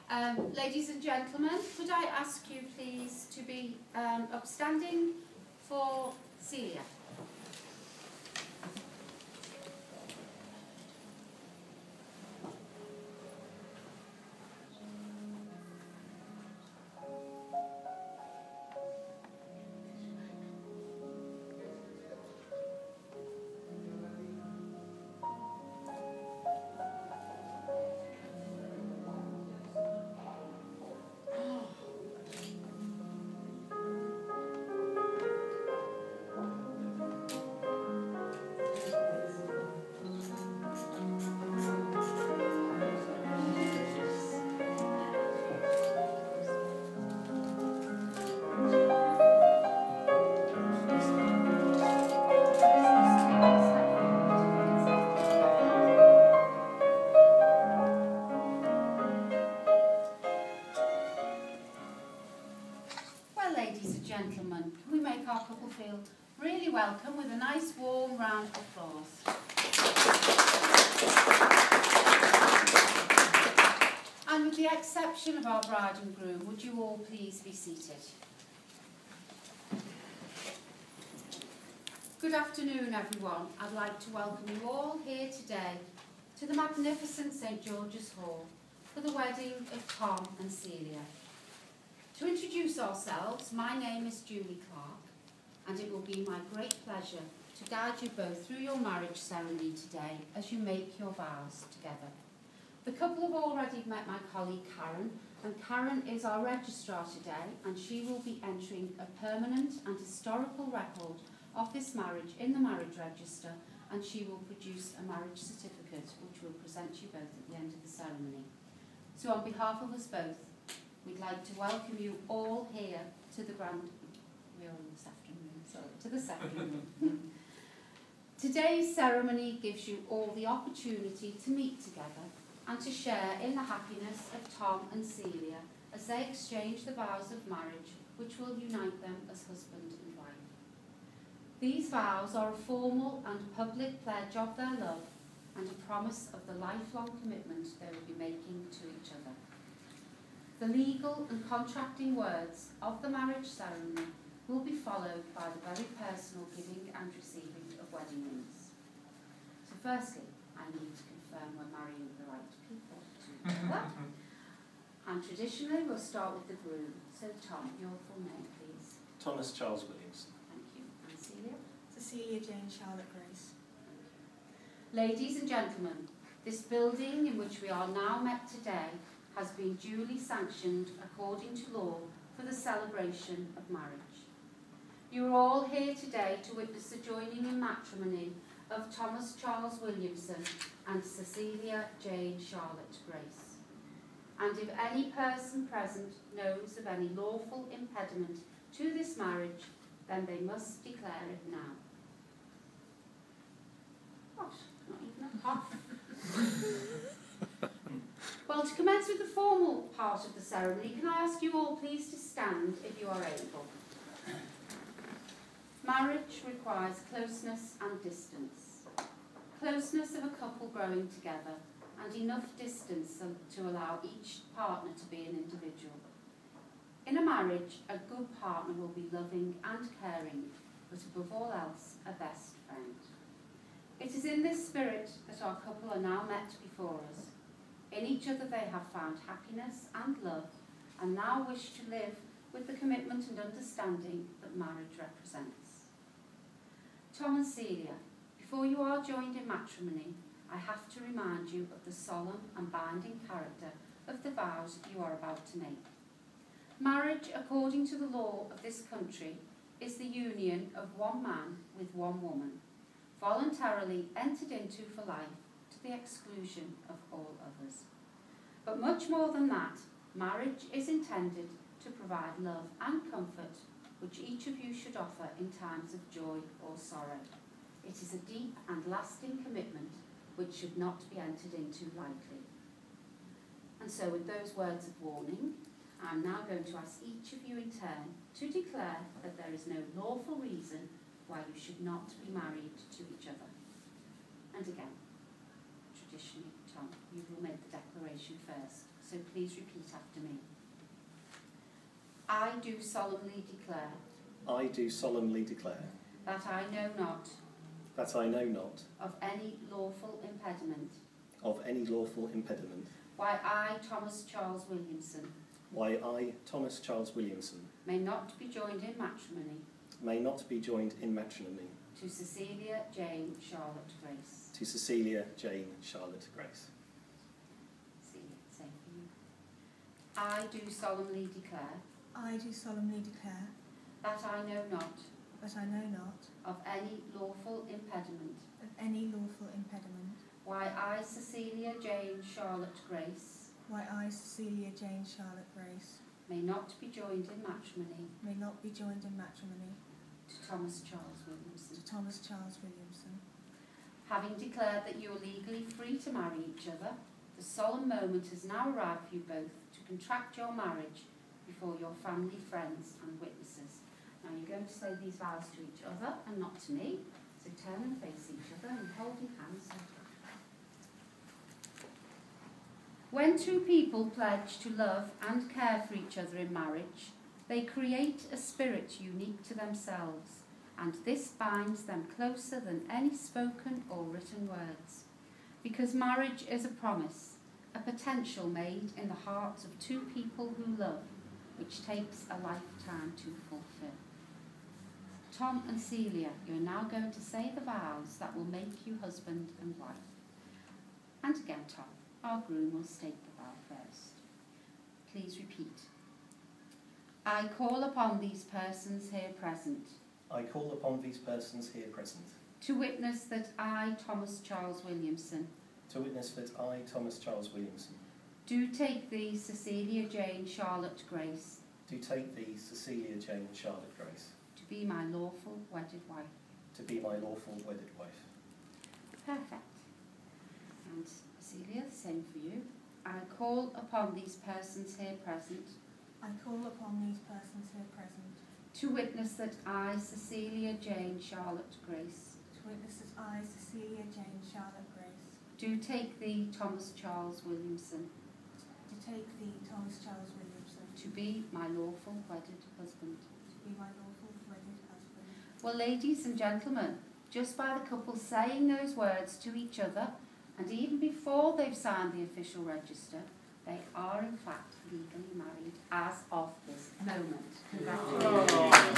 Ladies and gentlemen, could I ask you please to be upstanding for Celia? Ladies and gentlemen, can we make our couple feel really welcome with a nice warm round of applause? And with the exception of our bride and groom, would you all please be seated? Good afternoon, everyone. I'd like to welcome you all here today to the magnificent St George's Hall for the wedding of Tom and Celia. To introduce ourselves, my name is Julie Clark, and it will be my great pleasure to guide you both through your marriage ceremony today as you make your vows together. The couple have already met my colleague Karen, and Karen is our registrar today, and she will be entering a permanent and historical record of this marriage in the marriage register, and she will produce a marriage certificate which we'll present you both at the end of the ceremony. So on behalf of us both, we'd like to welcome you all here to the second room. Today's ceremony gives you all the opportunity to meet together and to share in the happiness of Tom and Celia as they exchange the vows of marriage which will unite them as husband and wife. These vows are a formal and public pledge of their love and a promise of the lifelong commitment they will be making to each other. The legal and contracting words of the marriage ceremony will be followed by the very personal giving and receiving of wedding rings. So firstly, I need to confirm we're marrying the right people together. And traditionally, we'll start with the groom. So Tom, your full name, please. Thomas Charles Williamson. Thank you. And Celia? Cecelia Jane Charlotte Grace. Ladies and gentlemen, this building in which we are now met today has been duly sanctioned according to law for the celebration of marriage. You are all here today to witness the joining in matrimony of Thomas Charles Williamson and Cecelia Jane Charlotte Grace. And if any person present knows of any lawful impediment to this marriage, then they must declare it now. What? Not even a cough. Well, to commence with the formal part of the ceremony, can I ask you all please to stand if you are able? Marriage requires closeness and distance. Closeness of a couple growing together and enough distance to allow each partner to be an individual. In a marriage, a good partner will be loving and caring, but above all else, a best friend. It is in this spirit that our couple are now met before us. In each other they have found happiness and love, and now wish to live with the commitment and understanding that marriage represents. Tom and Celia, before you are joined in matrimony, I have to remind you of the solemn and binding character of the vows you are about to make. Marriage, according to the law of this country, is the union of one man with one woman, voluntarily entered into for life, to the exclusion of all others. But much more than that, marriage is intended to provide love and comfort which each of you should offer in times of joy or sorrow. It is a deep and lasting commitment which should not be entered into lightly. And so with those words of warning, I'm now going to ask each of you in turn to declare that there is no lawful reason why you should not be married to each other. And again, traditionally, Tom, you will make the declaration first. so please repeat after me. I do solemnly declare I do solemnly declare that I know not that I know not of any lawful impediment of any lawful impediment why I, Thomas Charles Williamson, why I, Thomas Charles Williamson, may not be joined in matrimony may not be joined in matrimony to Cecelia Jane Charlotte Grace. to Cecelia Jane Charlotte Grace. See, same for you. I do solemnly declare I do solemnly declare that I know not that I know not of any lawful impediment of any lawful impediment why I, Cecelia Jane Charlotte Grace, why I, Cecelia Jane Charlotte Grace, may not be joined in matrimony may not be joined in matrimony to Thomas Charles Williamson. to Thomas Charles Williamson. Having declared that you are legally free to marry each other, the solemn moment has now arrived for you both to contract your marriage before your family, friends and witnesses. Now you're going to say these vows to each other and not to me, so turn and face each other and holding hands. When two people pledge to love and care for each other in marriage, they create a spirit unique to themselves, and this binds them closer than any spoken or written words. Because marriage is a promise, a potential made in the hearts of two people who love, which takes a lifetime to fulfill. Tom and Celia, you are now going to say the vows that will make you husband and wife. And again, Tom, our groom will state the vow first. Please repeat. I call upon these persons here present I call upon these persons here present to witness that I, Thomas Charles Williamson, to witness that I, Thomas Charles Williamson, do take thee, Cecelia Jane Charlotte Grace, do take thee, Cecelia Jane Charlotte Grace, to be my lawful wedded wife. to be my lawful wedded wife. Perfect. And Celia, the same for you. I call upon these persons here present I call upon these persons here present to witness that I, Cecelia Jane Charlotte Grace, to witness that I, Cecelia Jane Charlotte Grace, do take thee, Thomas Charles Williamson, to take thee, Thomas Charles Williamson, to be my lawful wedded husband. to be my lawful wedded husband. Well, ladies and gentlemen, just by the couple saying those words to each other, and even before they've signed the official register, they are in fact legally married as of this moment. Congratulations.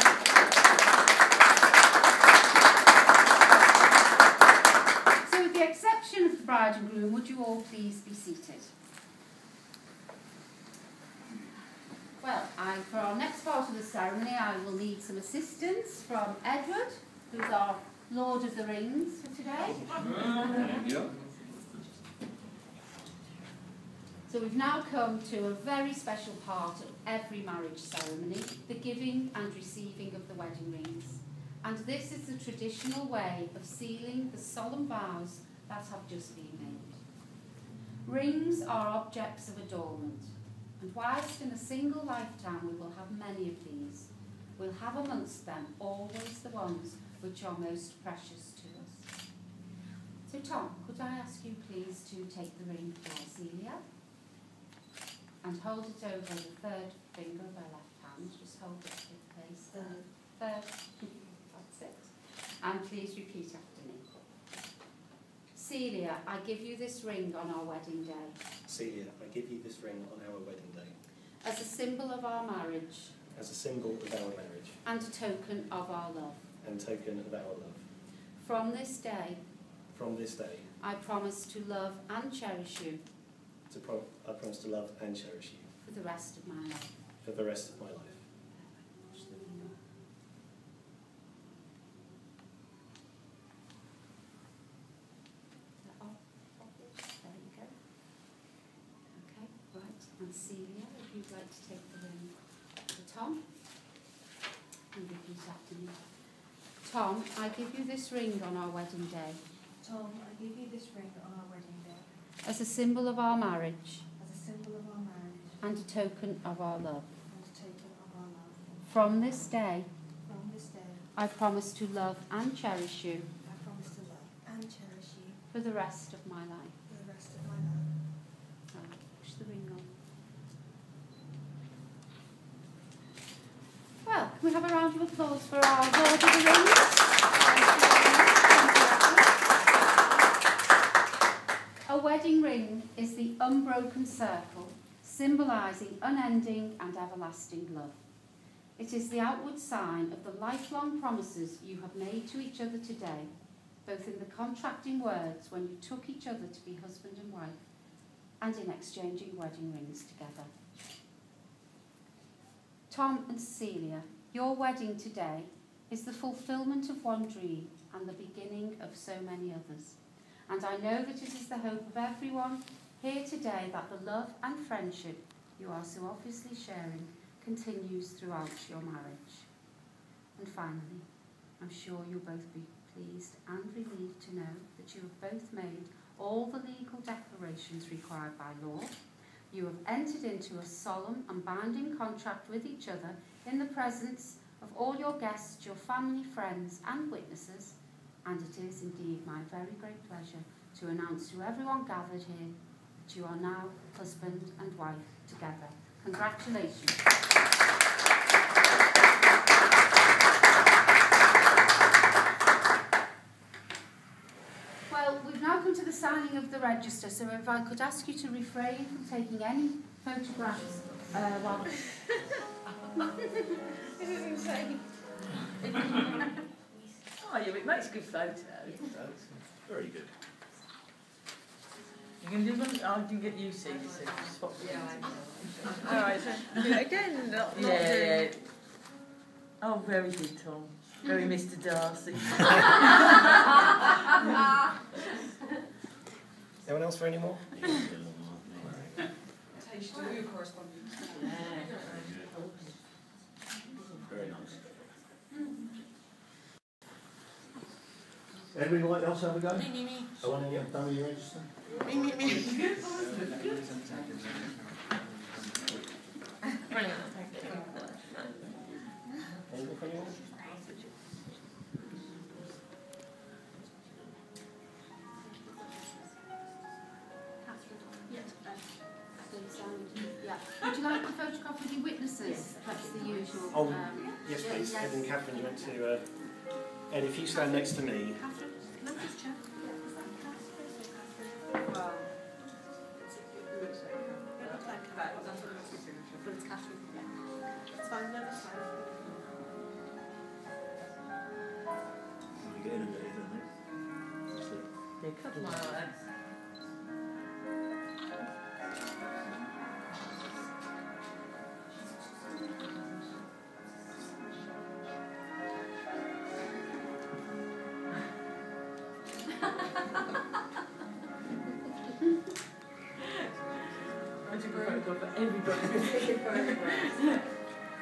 So with the exception of the bride and groom, would you all please be seated? Well, for our next part of the ceremony, I will need some assistance from Edward, who's our Lord of the Rings for today. Yeah. So we've now come to a very special part of every marriage ceremony, the giving and receiving of the wedding rings. And this is the traditional way of sealing the solemn vows that have just been made. Rings are objects of adornment, and whilst in a single lifetime we will have many of these, we'll have amongst them always the ones which are most precious to us. So Tom, could I ask you please to take the ring for Celia? And hold it over the third finger of her left hand. Just hold it in place. The third. That's it. And please repeat after me. Celia, I give you this ring on our wedding day. Celia, I give you this ring on our wedding day, As a symbol of our marriage. as a symbol of our marriage And a token of our love. and token of our love. From this day, From this day, I promise to love and cherish you I promise to love and cherish you for the rest of my life. for the rest of my life. Push the ring up. There you go. Okay, right. And Celia, if you'd like to take the ring to Tom. And repeat after me. Tom, I give you this ring on our wedding day. Tom, I give you this ring on our wedding day, As a symbol of our marriage. as a symbol of our marriage And a token of our love. and a token of our love. From this day, From this day, I promise to love and cherish you I promise to love and cherish you for the rest of my life. for the rest of my life. Push the ring on. Can we have a round of applause for our Lord of the Rings? A wedding ring is the unbroken circle, symbolising unending and everlasting love. It is the outward sign of the lifelong promises you have made to each other today, both in the contracting words when you took each other to be husband and wife, and in exchanging wedding rings together. Tom and Celia, your wedding today is the fulfilment of one dream and the beginning of so many others. And I know that it is the hope of everyone here today that the love and friendship you are so obviously sharing continues throughout your marriage. And finally, I'm sure you'll both be pleased and relieved to know that you have both made all the legal declarations required by law. You have entered into a solemn and binding contract with each other in the presence of all your guests, your family, friends and witnesses, and it is indeed my very great pleasure to announce to everyone gathered here that you are now husband and wife together. Congratulations. Well, we've now come to the signing of the register, so if I could ask you to refrain from taking any photographs while... This is insane. Oh, yeah, it makes a good photo. Very good. You can do one. I can get you seen. Swap. All right, so do it again. Not Yeah. doing... Oh, very good, Tom. Very Mr. Darcy. Anyone else for any more? Very nice. Everyone else have a go? Me. I want to get done with your register. Me. Brilliant. Anything for anyone? Yeah. Would you like a photograph of your witnesses? Yes. That's the usual. Oh, yes, please. Ed and Catherine, you went to... Ed, if you stand next to me... Catherine, no, just check. Well, It looks like that's what it looks like, but it's Catherine. it's fine, no, it's fine. We get in a bit, isn't it? That's it. Yeah, couple of hours. I took a photograph for everybody.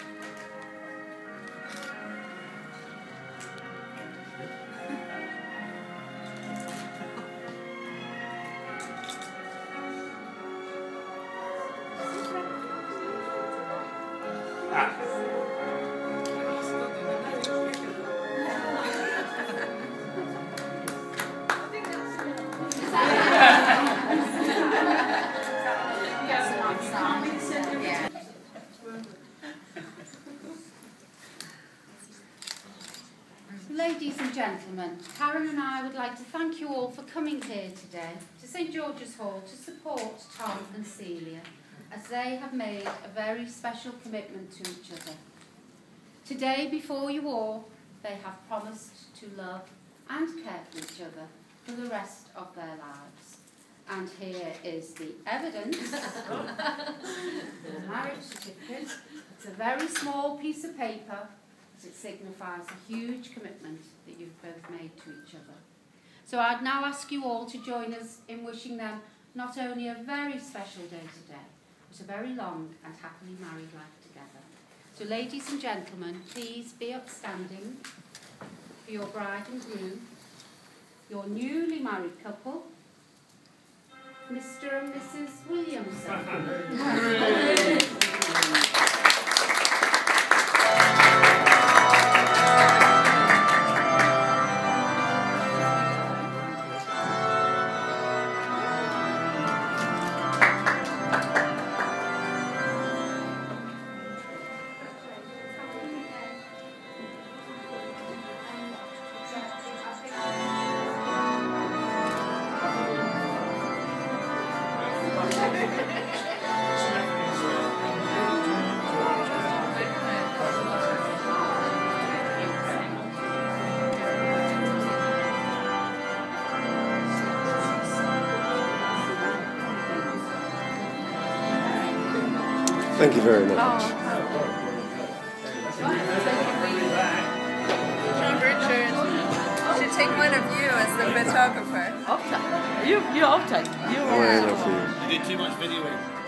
Ladies and gentlemen, Karen and I would like to thank you all for coming here today to St George's Hall to support Tom and Celia, as they have made a very special commitment to each other. Today, before you all, they have promised to love and care for each other for the rest of their lives. And here is the evidence, the marriage certificate. It's a very small piece of paper, as it signifies a huge commitment that you've both made to each other. So I'd now ask you all to join us in wishing them not only a very special day today, but a very long and happily married life together. So ladies and gentlemen, please be upstanding for your bride and groom, your newly married couple, Mr. and Mrs. Williamson. Thank you very much. John Richard should take one of you as the photographer. Off-take. You're off-take. I ain't enough for you. You did too much videoing.